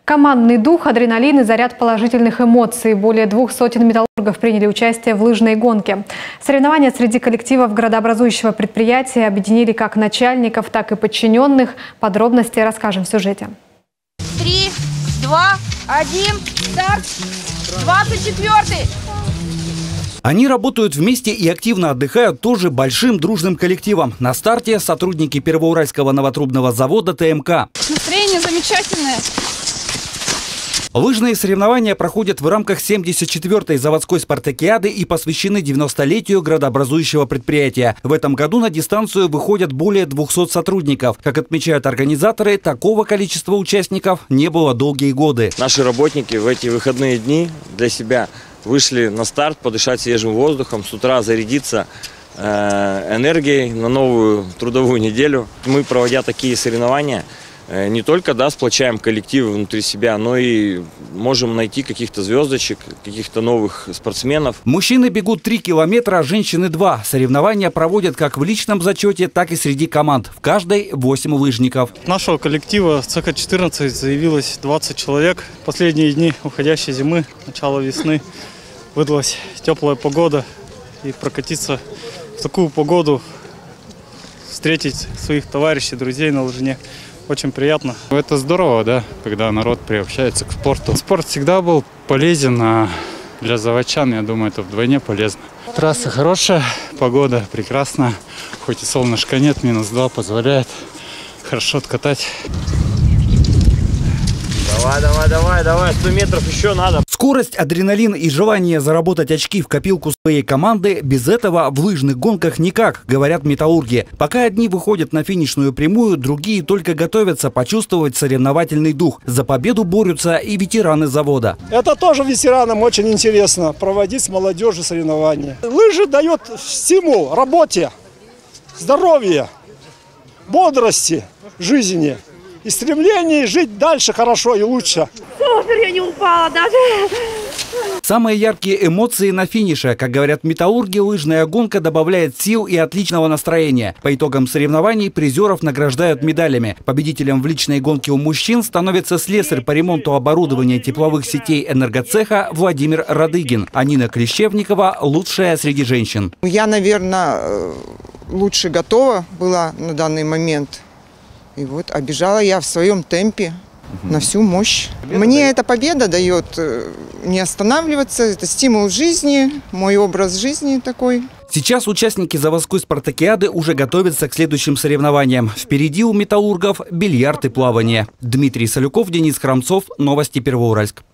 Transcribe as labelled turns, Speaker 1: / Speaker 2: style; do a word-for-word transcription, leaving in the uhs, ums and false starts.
Speaker 1: Командный дух, адреналин и заряд положительных эмоций. Более двух сотен металлургов приняли участие в лыжной гонке. Соревнования среди коллективов градообразующего предприятия объединили как начальников, так и подчиненных. Подробности расскажем в сюжете.
Speaker 2: Три, два, один, старт! двадцать четвёртый!
Speaker 3: Они работают вместе и активно отдыхают тоже большим дружным коллективом. На старте сотрудники Первоуральского новотрубного завода ТМК.
Speaker 2: Настроение замечательное.
Speaker 3: Лыжные соревнования проходят в рамках семьдесят четвёртой заводской спартакиады и посвящены девяностолетию градообразующего предприятия. В этом году на дистанцию выходят более двухсот сотрудников. Как отмечают организаторы, такого количества участников не было долгие годы.
Speaker 4: Наши работники в эти выходные дни для себя вышли на старт, подышать свежим воздухом, с утра зарядиться э, энергией на новую трудовую неделю. Мы, проводя такие соревнования, э, не только да, сплочаем коллективы внутри себя, но и можем найти каких-то звездочек, каких-то новых спортсменов.
Speaker 3: Мужчины бегут три километра, а женщины два. Соревнования проводят как в личном зачете, так и среди команд. В каждой восемь лыжников.
Speaker 5: Нашего коллектива цеха четырнадцать заявилось двадцать человек. Последние дни уходящей зимы, начало весны. Выдалась теплая погода, и прокатиться в такую погоду, встретить своих товарищей, друзей на лыжне очень приятно.
Speaker 6: Это здорово, да, когда народ приобщается к спорту. Спорт всегда был полезен, а для заводчан, я думаю, это вдвойне полезно. Трасса хорошая, погода прекрасная, хоть и солнышка нет, минус два позволяет хорошо откатать.
Speaker 4: Давай, давай, давай, давай, сто метров еще надо.
Speaker 3: Скорость, адреналин и желание заработать очки в копилку своей команды – без этого в лыжных гонках никак, говорят металлурги. Пока одни выходят на финишную прямую, другие только готовятся почувствовать соревновательный дух. За победу борются и ветераны завода.
Speaker 7: Это тоже ветеранам очень интересно проводить с молодежью соревнования. Лыжи дают стимул работе, здоровье, бодрости, жизни. И стремление жить дальше хорошо и лучше.
Speaker 2: Супер, я не упала даже.
Speaker 3: Самые яркие эмоции на финише. Как говорят металлурги, лыжная гонка добавляет сил и отличного настроения. По итогам соревнований призеров награждают медалями. Победителем в личной гонке у мужчин становится слесарь по ремонту оборудования тепловых сетей энергоцеха Владимир Радыгин. А Нина Клещевникова – лучшая среди женщин.
Speaker 8: Я, наверное, лучше готова была на данный момент. И вот обежала я в своем темпе на всю мощь. Мне эта победа дает не останавливаться, это стимул жизни, мой образ жизни такой.
Speaker 3: Сейчас участники заводской спартакиады уже готовятся к следующим соревнованиям. Впереди у металлургов бильярд и плавание. Дмитрий Солюков, Денис Храмцов. Новости Первоуральск.